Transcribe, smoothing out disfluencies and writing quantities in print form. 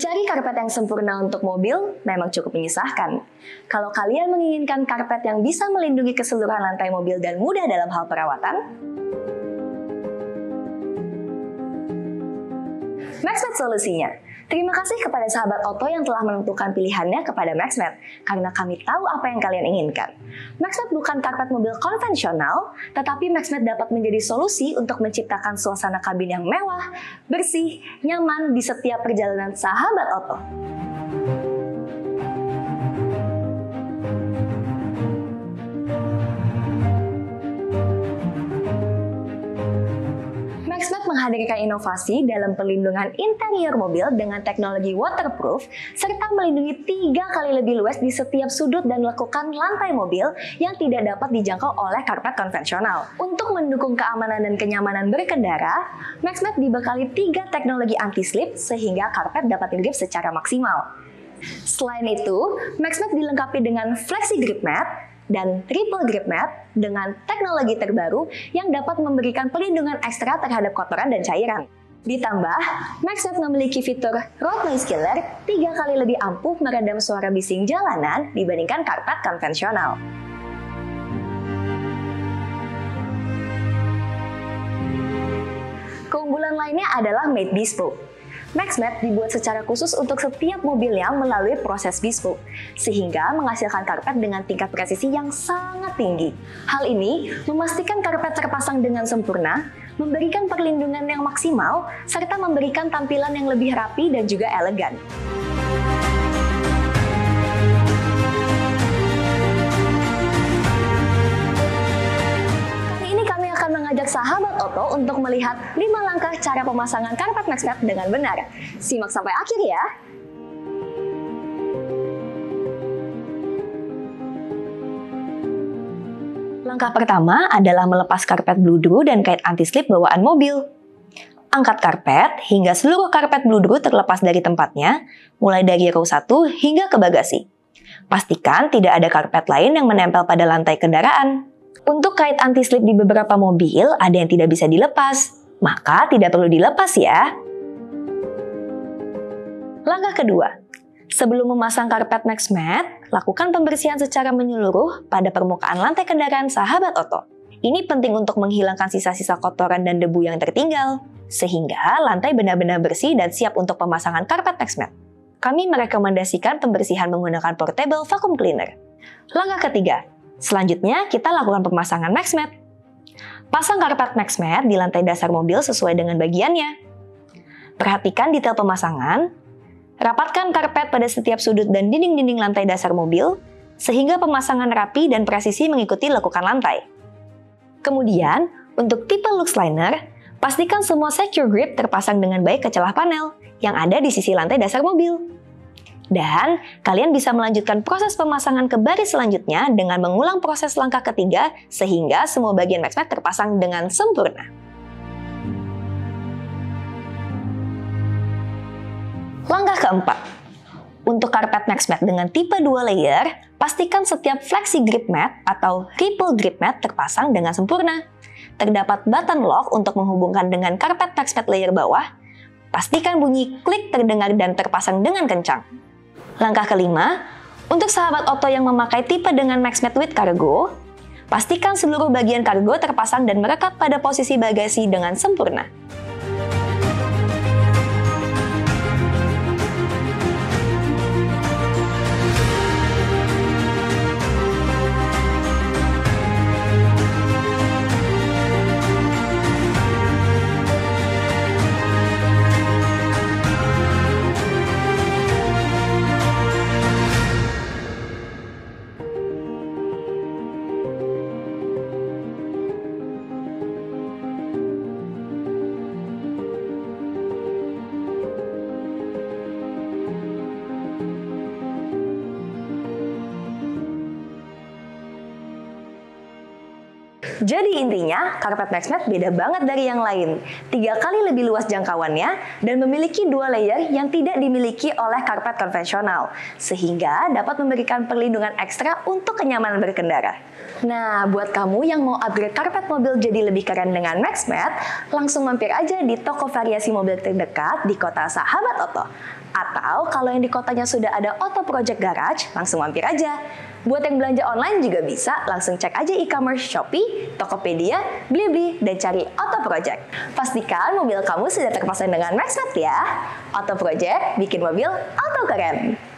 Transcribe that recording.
Mencari karpet yang sempurna untuk mobil memang cukup menyusahkan. Kalau kalian menginginkan karpet yang bisa melindungi keseluruhan lantai mobil dan mudah dalam hal perawatan, MaxMat solusinya. Terima kasih kepada sahabat Oto yang telah menentukan pilihannya kepada MaxMat, karena kami tahu apa yang kalian inginkan. MaxMat bukan karpet mobil konvensional, tetapi MaxMat dapat menjadi solusi untuk menciptakan suasana kabin yang mewah, bersih, nyaman di setiap perjalanan sahabat Oto. MaxMat menghadirkan inovasi dalam perlindungan interior mobil dengan teknologi waterproof serta melindungi 3 kali lebih luas di setiap sudut dan lekukan lantai mobil yang tidak dapat dijangkau oleh karpet konvensional. Untuk mendukung keamanan dan kenyamanan berkendara, MaxMat dibekali 3 teknologi anti-slip sehingga karpet dapat grip secara maksimal. Selain itu, MaxMat dilengkapi dengan Flexi Grip Mat dan Triple Grip Mat dengan teknologi terbaru yang dapat memberikan perlindungan ekstra terhadap kotoran dan cairan. Ditambah, MaxMat memiliki fitur Road Noise Killer 3 kali lebih ampuh meredam suara bising jalanan dibandingkan karpet konvensional. Keunggulan lainnya adalah Made Bespoke. MaxMat dibuat secara khusus untuk setiap mobilnya melalui proses bespoke, sehingga menghasilkan karpet dengan tingkat presisi yang sangat tinggi. Hal ini memastikan karpet terpasang dengan sempurna, memberikan perlindungan yang maksimal, serta memberikan tampilan yang lebih rapi dan juga elegan. Mengajak sahabat Oto untuk melihat 5 langkah cara pemasangan karpet MaxMat dengan benar. Simak sampai akhir ya! Langkah pertama adalah melepas karpet bludru dan kait anti-slip bawaan mobil. Angkat karpet hingga seluruh karpet bludru terlepas dari tempatnya, mulai dari row 1 hingga ke bagasi. Pastikan tidak ada karpet lain yang menempel pada lantai kendaraan. Untuk kait anti-slip di beberapa mobil, ada yang tidak bisa dilepas, maka tidak perlu dilepas ya. Langkah kedua, sebelum memasang karpet MaxMat, lakukan pembersihan secara menyeluruh pada permukaan lantai kendaraan sahabat Oto. Ini penting untuk menghilangkan sisa-sisa kotoran dan debu yang tertinggal, sehingga lantai benar-benar bersih dan siap untuk pemasangan karpet MaxMat. Kami merekomendasikan pembersihan menggunakan portable vacuum cleaner. Langkah ketiga, selanjutnya, kita lakukan pemasangan MaxMat. Pasang karpet MaxMat di lantai dasar mobil sesuai dengan bagiannya. Perhatikan detail pemasangan. Rapatkan karpet pada setiap sudut dan dinding-dinding lantai dasar mobil, sehingga pemasangan rapi dan presisi mengikuti lekukan lantai. Kemudian, untuk tipe Lux Liner, pastikan semua secure grip terpasang dengan baik ke celah panel yang ada di sisi lantai dasar mobil. Dan kalian bisa melanjutkan proses pemasangan ke baris selanjutnya dengan mengulang proses langkah ketiga sehingga semua bagian MaxMat terpasang dengan sempurna. Langkah keempat. Untuk karpet MaxMat dengan tipe 2 layer, pastikan setiap Flexi Grip Mat atau Triple Grip Mat terpasang dengan sempurna. Terdapat button lock untuk menghubungkan dengan karpet MaxMat layer bawah. Pastikan bunyi klik terdengar dan terpasang dengan kencang. Langkah kelima, untuk sahabat Oto yang memakai tipe dengan MaxMat with Cargo, pastikan seluruh bagian kargo terpasang dan merekat pada posisi bagasi dengan sempurna. Jadi intinya, karpet MaxMat beda banget dari yang lain. 3 kali lebih luas jangkauannya dan memiliki 2 layer yang tidak dimiliki oleh karpet konvensional, sehingga dapat memberikan perlindungan ekstra untuk kenyamanan berkendara. Nah, buat kamu yang mau upgrade karpet mobil jadi lebih keren dengan MaxMat, langsung mampir aja di toko variasi mobil terdekat di kota Sahabat Oto. Atau kalau yang di kotanya sudah ada Oto Project Garage, langsung mampir aja. Buat yang belanja online juga bisa, langsung cek aja e-commerce Shopee, Tokopedia, Blibli, dan cari Oto Project. Pastikan mobil kamu sudah terpasang dengan MaxMat ya. Oto Project, bikin mobil auto keren.